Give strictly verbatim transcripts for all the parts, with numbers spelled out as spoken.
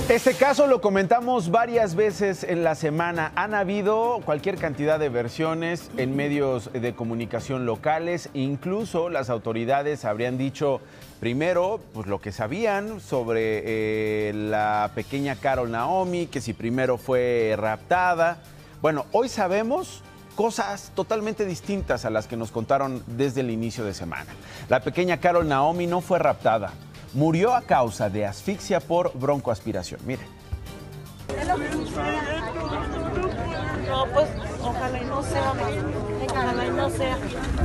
Este caso lo comentamos varias veces en la semana. Han habido cualquier cantidad de versiones en medios de comunicación locales. Incluso las autoridades habrían dicho primero pues, lo que sabían sobre eh, la pequeña Carol Naomi, que si primero fue raptada. Bueno, hoy sabemos cosas totalmente distintas a las que nos contaron desde el inicio de semana. La pequeña Carol Naomi no fue raptada. Murió a causa de asfixia por broncoaspiración. Miren. No, pues ojalá y no sea, ojalá y no sea.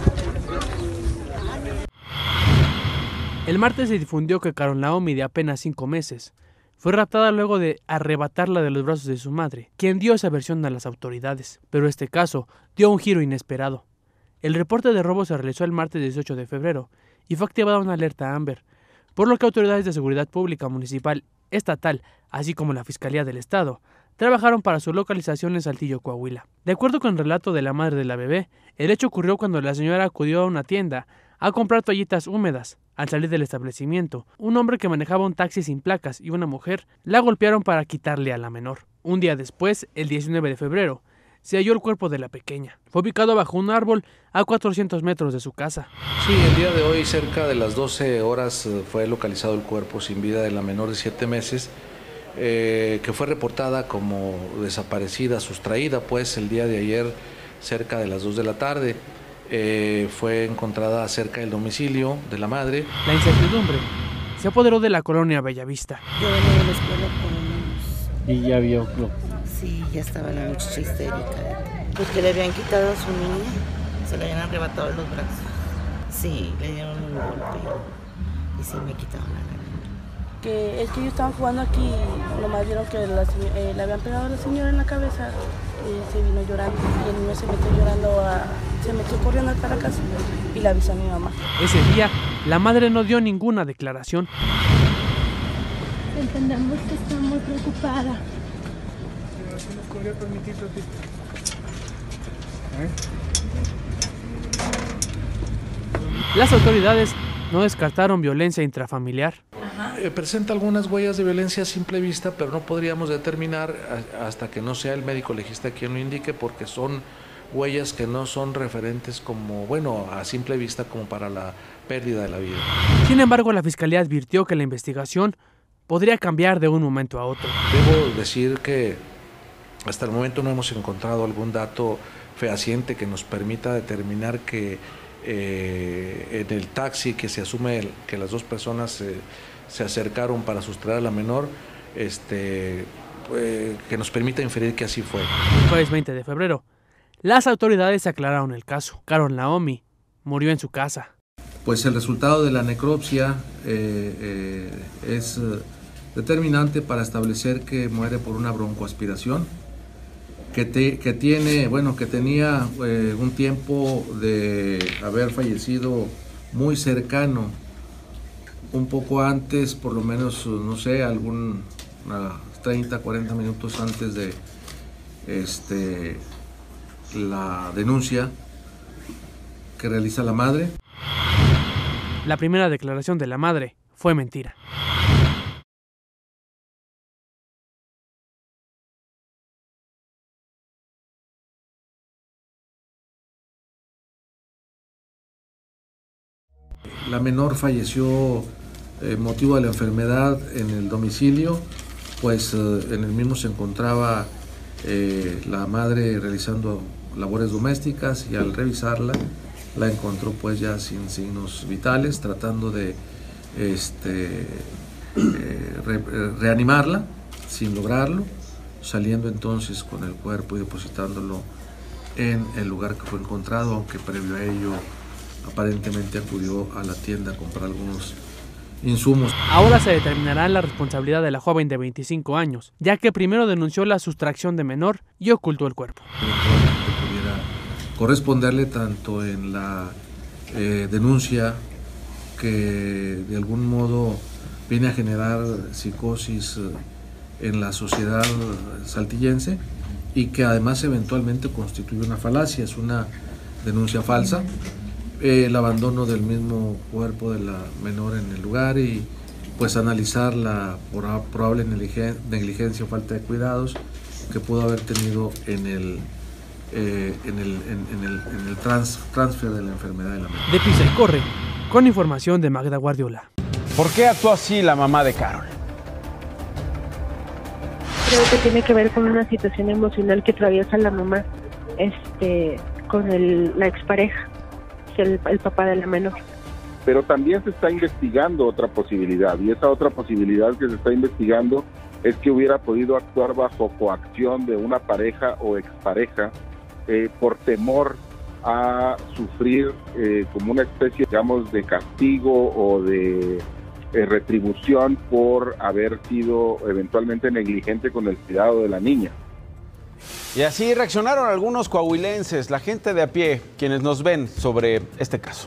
El martes se difundió que Carol Naomi, de apenas cinco meses, fue raptada luego de arrebatarla de los brazos de su madre, quien dio esa versión a las autoridades. Pero este caso dio un giro inesperado. El reporte de robo se realizó el martes dieciocho de febrero y fue activada una alerta Amber, por lo que autoridades de seguridad pública municipal, estatal, así como la Fiscalía del Estado, trabajaron para su localización en Saltillo, Coahuila. De acuerdo con el relato de la madre de la bebé, el hecho ocurrió cuando la señora acudió a una tienda a comprar toallitas húmedas. Al salir del establecimiento, un hombre que manejaba un taxi sin placas y una mujer la golpearon para quitarle a la menor. Un día después, el diecinueve de febrero, se halló el cuerpo de la pequeña. Fue ubicado bajo un árbol a cuatrocientos metros de su casa. Sí, el día de hoy, cerca de las doce horas, fue localizado el cuerpo sin vida de la menor de siete meses, eh, que fue reportada como desaparecida, sustraída, pues el día de ayer, cerca de las dos de la tarde. Eh, fue encontrada cerca del domicilio de la madre. La incertidumbre se apoderó de la colonia Bellavista. Yo venía de la escuela con los niños. Y ya vio. Sí, ya estaba la muchacha histérica. Pues que le habían quitado a su niña, se le habían arrebatado los brazos. Sí, le dieron un golpe y sí me quitaron a la niña. Que es que ellos estaban jugando aquí, nomás vieron que la, eh, le habían pegado a la señora en la cabeza y se vino llorando y el niño se metió llorando, a, se metió corriendo hasta la casa y le avisó a mi mamá. Ese día, la madre no dio ninguna declaración. Entendemos que está muy preocupada. Las autoridades no descartaron violencia intrafamiliar. Eh, presenta algunas huellas de violencia a simple vista, pero no podríamos determinar a, hasta que no sea el médico legista quien lo indique, porque son huellas que no son referentes como, bueno, a simple vista como para la pérdida de la vida. Sin embargo, la Fiscalía advirtió que la investigación podría cambiar de un momento a otro. Debo decir que hasta el momento no hemos encontrado algún dato fehaciente que nos permita determinar que eh, en el taxi que se asume el, que las dos personas eh, se acercaron para sustraer a la menor, este, eh, que nos permita inferir que así fue. El jueves veinte de febrero, las autoridades aclararon el caso. Carol Naomi murió en su casa. Pues el resultado de la necropsia eh, eh, es eh, determinante para establecer que muere por una broncoaspiración, que, te, que tiene, bueno, que tenía eh, un tiempo de haber fallecido muy cercano, un poco antes, por lo menos, no sé, algún uh, treinta, cuarenta minutos antes de este, la denuncia que realiza la madre. La primera declaración de la madre fue mentira. La menor falleció eh, motivo de la enfermedad en el domicilio, pues eh, en el mismo se encontraba eh, la madre realizando labores domésticas y al revisarla la encontró pues ya sin signos vitales, tratando de este, eh, re, reanimarla sin lograrlo, saliendo entonces con el cuerpo y depositándolo en el lugar que fue encontrado, aunque previo a ello aparentemente acudió a la tienda a comprar algunos insumos. Ahora se determinará la responsabilidad de la joven de veinticinco años, ya que primero denunció la sustracción de menor y ocultó el cuerpo. Eventualmente pudiera corresponderle tanto en la eh, denuncia que de algún modo viene a generar psicosis en la sociedad saltillense y que además eventualmente constituye una falacia, es una denuncia falsa. El abandono del mismo cuerpo de la menor en el lugar y, pues analizar la probable negligencia o falta de cuidados que pudo haber tenido en el, eh, en el, en, en el, en el trans, transfer de la enfermedad de la mente. De Pisa y Corre, con información de Magda Guardiola. ¿Por qué actuó así la mamá de Carol? Creo que tiene que ver con una situación emocional que atraviesa la mamá este, con el, la expareja, el, el papá de la menor. Pero también se está investigando otra posibilidad, y esa otra posibilidad que se está investigando es que hubiera podido actuar bajo coacción de una pareja o expareja eh, por temor a sufrir eh, como una especie, digamos, de castigo o de eh, retribución por haber sido eventualmente negligente con el cuidado de la niña. Y así reaccionaron algunos coahuilenses, la gente de a pie, quienes nos ven sobre este caso.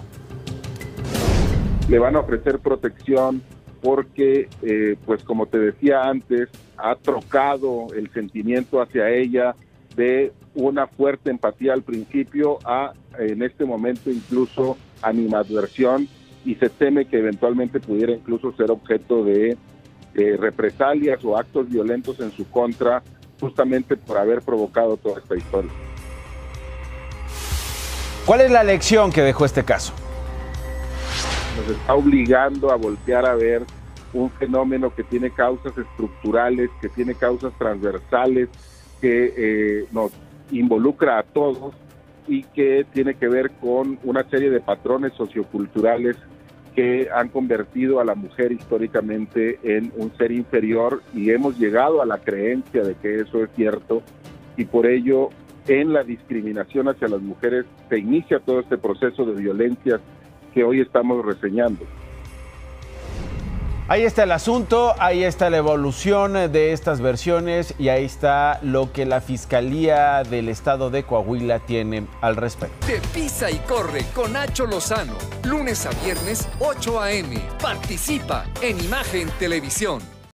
Le van a ofrecer protección porque, eh, pues como te decía antes, ha trocado el sentimiento hacia ella de una fuerte empatía al principio a, en este momento, incluso animadversión, y se teme que eventualmente pudiera incluso ser objeto de eh, represalias o actos violentos en su contra, justamente por haber provocado toda esta historia. ¿Cuál es la lección que dejó este caso? Nos está obligando a voltear a ver un fenómeno que tiene causas estructurales, que tiene causas transversales, que eh, nos involucra a todos y que tiene que ver con una serie de patrones socioculturales que han convertido a la mujer históricamente en un ser inferior, y hemos llegado a la creencia de que eso es cierto, y por ello en la discriminación hacia las mujeres se inicia todo este proceso de violencias que hoy estamos reseñando. Ahí está el asunto, ahí está la evolución de estas versiones y ahí está lo que la Fiscalía del Estado de Coahuila tiene al respecto. De Pisa y Corre con Nacho Lozano, lunes a viernes, ocho a eme. Participa en Imagen Televisión.